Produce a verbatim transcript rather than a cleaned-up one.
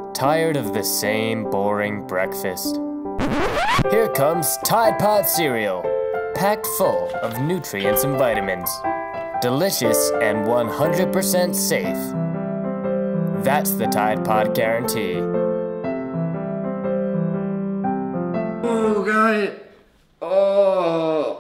Tired of the same boring breakfast? Here comes Tide Pod cereal, packed full of nutrients and vitamins. Delicious and one hundred percent safe. That's the Tide Pod guarantee. Oh, got it. Oh.